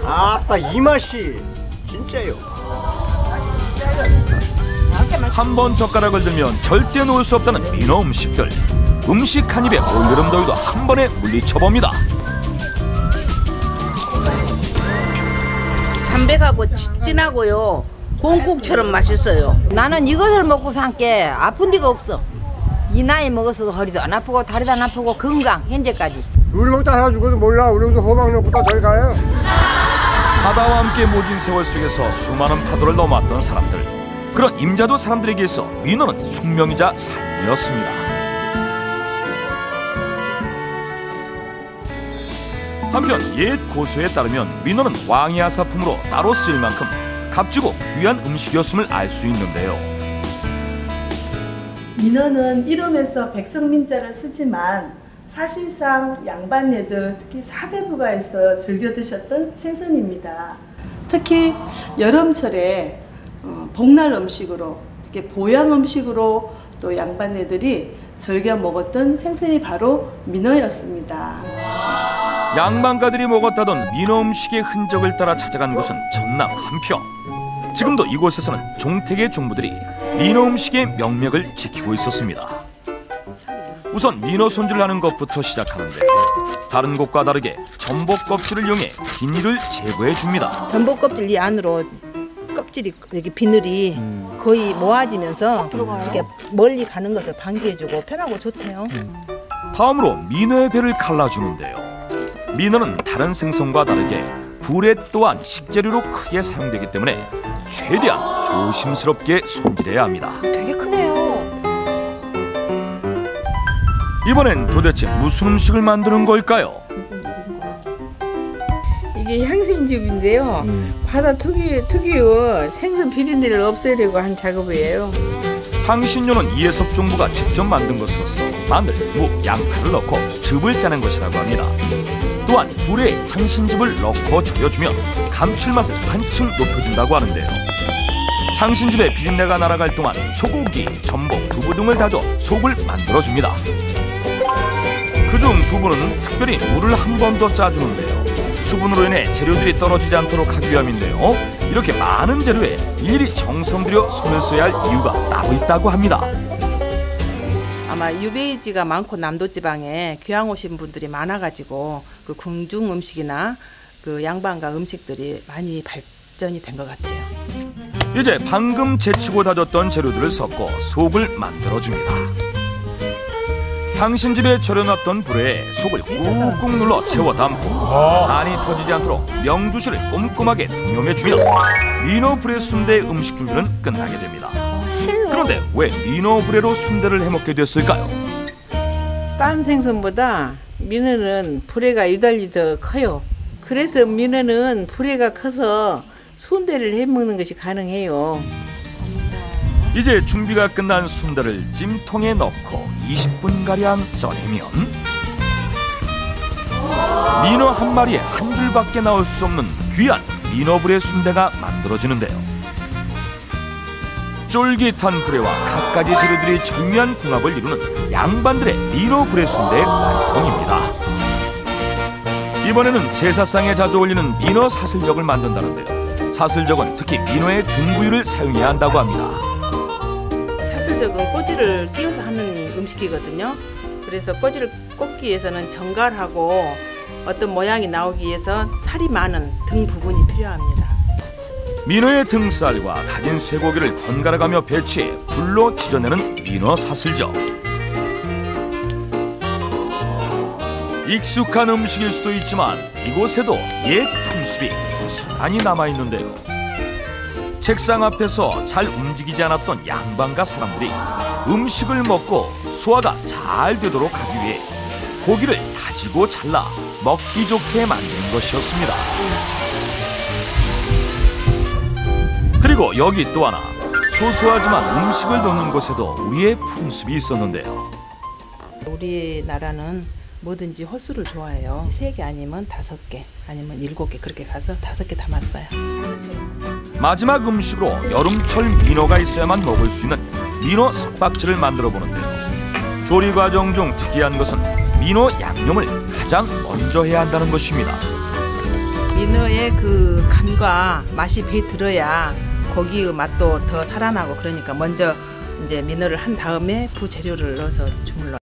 아따 이 맛이 진짜요. 한 번 젓가락을 들면 절대 놓을 수 없다는 민어 음식들. 음식 한 입에 올여름 더위도 한 번에 물리쳐봅니다. 담백하고 진하고요. 곰국처럼 맛있어요. 나는 이것을 먹고 산 게 아픈 데가 없어. 이 나이 먹었어도 허리도 안 아프고 다리도 안 아프고 건강 현재까지. 둘 먹다 하나 죽어도 몰라. 우리도 호박 넣고다 저리 가요. 바다와 함께 모진 세월 속에서 수많은 파도를 넘어왔던 사람들. 그런 임자도 사람들에게서 민어는 숙명이자 삶이었습니다. 한편 옛 고수에 따르면 민어는 왕의 하사품으로 따로 쓰일 만큼 값지고 귀한 음식이었음을 알 수 있는데요. 민어는 이름에서 백성민자를 쓰지만 사실상 양반네들 특히 사대부가에서 즐겨 드셨던 생선입니다. 특히 여름철에 복날 음식으로, 특히 보양 음식으로 또 양반네들이 즐겨 먹었던 생선이 바로 민어였습니다. 양반가들이 먹었다던 민어 음식의 흔적을 따라 찾아간 곳은 전남 한평. 지금도 이곳에서는 종택의 종부들이 민어 음식의 명맥을 지키고 있었습니다. 우선 민어 손질을 하는 것부터 시작하는데 다른 곳과 다르게 전복 껍질을 이용해 비닐을 제거해 줍니다. 전복 껍질 이 안으로 껍질이 이렇게 비늘이 거의 모아지면서 이렇게 멀리 가는 것을 방지해주고 편하고 좋대요. 다음으로 민어의 배를 갈라주는데요. 민어는 다른 생선과 다르게 불에 또한 식재료로 크게 사용되기 때문에 최대한 조심스럽게 손질해야 합니다. 되게 크네요. 이번엔 도대체 무슨 음식을 만드는 걸까요? 이게 향신즙인데요. 바다 특유의 생선 비린내를 없애려고 한 작업이에요. 향신료는 이해섭 종부가 직접 만든 것으로서 마늘, 무, 양파를 넣고 즙을 짜낸 것이라고 합니다. 또한 불에 향신즙을 넣고 졸여주면 감칠맛을 한층 높여준다고 하는데요. 향신즙의 비린내가 날아갈 동안 소고기, 전복, 두부 등을 다져 속을 만들어줍니다. 그중 두부는 특별히 물을 한 번 더 짜주는데요. 수분으로 인해 재료들이 떨어지지 않도록 하기 위함인데요. 이렇게 많은 재료에 일일이 정성 들여 손을 써야 할 이유가 따로 있다고 합니다. 아마 유배지가 많고 남도지방에 귀향 오신 분들이 많아가지고 그 궁중 음식이나 그 양반가 음식들이 많이 발전이 된 것 같아요. 이제 방금 데치고 다졌던 재료들을 섞어 속을 만들어줍니다. 향신즙에 절여놨던 불에 속을 꾹꾹 눌러 채워 담고 안이 터지지 않도록 명주실을 꼼꼼하게 동여매주면 민어 불에 순대 음식 준비는 끝나게 됩니다. 그런데 왜 민어 불에로 순대를 해먹게 됐을까요? 딴 생선보다 민어는 불에가 유달리 더 커요. 그래서 민어는 불에가 커서 순대를 해먹는 것이 가능해요. 이제 준비가 끝난 순대를 찜통에 넣고 20분가량 쪄내면 민어 한 마리에 한 줄밖에 나올 수 없는 귀한 민어불의 순대가 만들어지는데요. 쫄깃한 불에와 갖가지 재료들이 절묘한 궁합을 이루는 양반들의 민어불의 순대의 완성입니다. 이번에는 제사상에 자주 올리는 민어 사슬적을 만든다는데요. 사슬적은 특히 민어의 등부위를 사용해야 한다고 합니다. 사슬적은 꼬지를 끼워서 하는 음식이거든요. 그래서 꼬지를 꽂기 위해서는 정갈하고 어떤 모양이 나오기 위해서 살이 많은 등 부분이 필요합니다. 민어의 등살과 다진 쇠고기를 번갈아가며 배치해 불로 지져내는 민어 사슬적. 익숙한 음식일 수도 있지만 이곳에도 옛 풍습이 고스란히 남아있는데요. 책상 앞에서 잘 움직이지 않았던 양반가 사람들이 음식을 먹고 소화가 잘 되도록 하기 위해 고기를 다지고 잘라 먹기 좋게 만든 것이었습니다. 그리고 여기 또 하나 소소하지만 음식을 넣는 곳에도 우리의 풍습이 있었는데요. 우리나라는 뭐든지 홀수를 좋아해요. 3개 아니면 5개 아니면 7개 그렇게 가서 5개 담았어요. 마지막 음식으로 여름철 민어가 있어야만 먹을 수 있는 민어 석박지를 만들어 보는데요. 조리 과정 중 특이한 것은 민어 양념을 가장 먼저 해야 한다는 것입니다. 민어의 그 간과 맛이 배에 들어야 고기의 맛도 더 살아나고 그러니까 먼저 이제 민어를 한 다음에 부재료를 넣어서 주물러.